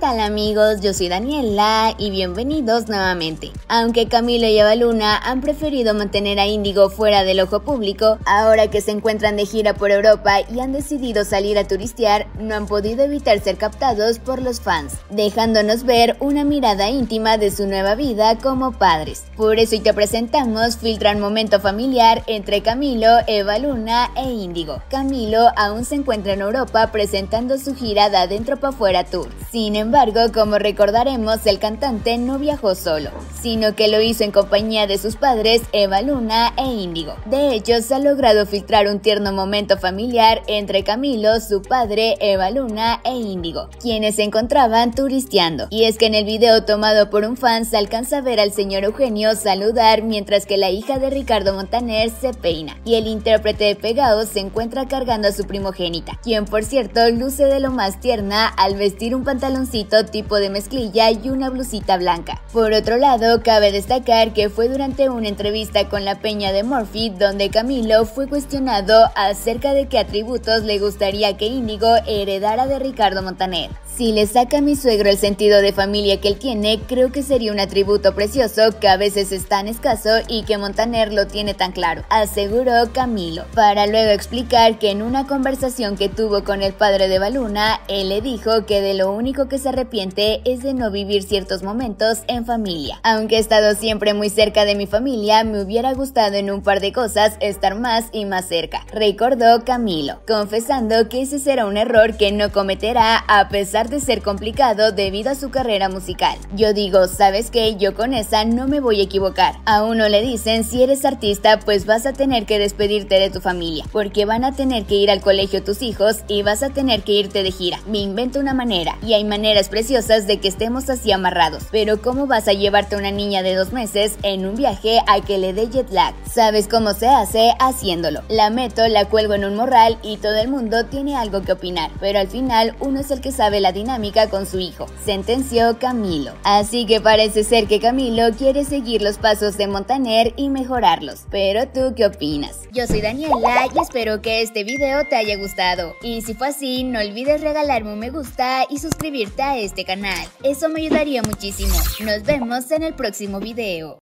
tal amigos? Yo soy Daniela y bienvenidos nuevamente. Aunque Camilo y Eva Luna han preferido mantener a Índigo fuera del ojo público, ahora que se encuentran de gira por Europa y han decidido salir a turistear, no han podido evitar ser captados por los fans, dejándonos ver una mirada íntima de su nueva vida como padres. Por eso hoy te presentamos Filtrar Momento Familiar entre Camilo, Eva Luna e Índigo. Camilo aún se encuentra en Europa presentando su gira de Adentro pa' Fuera Tour. Sin embargo, como recordaremos, el cantante no viajó solo, sino que lo hizo en compañía de sus padres, Eva Luna e Índigo. De hecho, se ha logrado filtrar un tierno momento familiar entre Camilo, su padre, Eva Luna e Índigo, quienes se encontraban turisteando. Y es que en el video tomado por un fan se alcanza a ver al señor Eugenio saludar mientras que la hija de Ricardo Montaner se peina, y el intérprete de Pegaos se encuentra cargando a su primogénita, quien por cierto luce de lo más tierna al vestir un pantaloncito tipo de mezclilla y una blusita blanca. Por otro lado, cabe destacar que fue durante una entrevista con la Peña de Murphy donde Camilo fue cuestionado acerca de qué atributos le gustaría que Índigo heredara de Ricardo Montaner. Si le saca a mi suegro el sentido de familia que él tiene, creo que sería un atributo precioso que a veces es tan escaso y que Montaner lo tiene tan claro, aseguró Camilo, para luego explicar que en una conversación que tuvo con el padre de Eva Luna, él le dijo que de lo único que se arrepiente es de no vivir ciertos momentos en familia. Aunque he estado siempre muy cerca de mi familia, me hubiera gustado en un par de cosas estar más y más cerca, recordó Camilo, confesando que ese será un error que no cometerá a pesar de ser complicado debido a su carrera musical. Yo digo, ¿sabes qué? Yo con esa no me voy a equivocar. A uno le dicen, si eres artista, pues vas a tener que despedirte de tu familia, porque van a tener que ir al colegio tus hijos y vas a tener que irte de gira. Me invento una manera, y hay maneras preciosas de que estemos así amarrados, pero ¿cómo vas a llevarte a una niña de 2 meses en un viaje a que le dé jet lag? ¿Sabes cómo se hace? Haciéndolo. La meto, la cuelgo en un morral y todo el mundo tiene algo que opinar, pero al final uno es el que sabe la dinámica con su hijo, sentenció Camilo. Así que parece ser que Camilo quiere seguir los pasos de Montaner y mejorarlos. Pero ¿tú qué opinas? Yo soy Daniela y espero que este video te haya gustado. Y si fue así, no olvides regalarme un me gusta y suscribirte a este canal. Eso me ayudaría muchísimo. Nos vemos en el próximo video.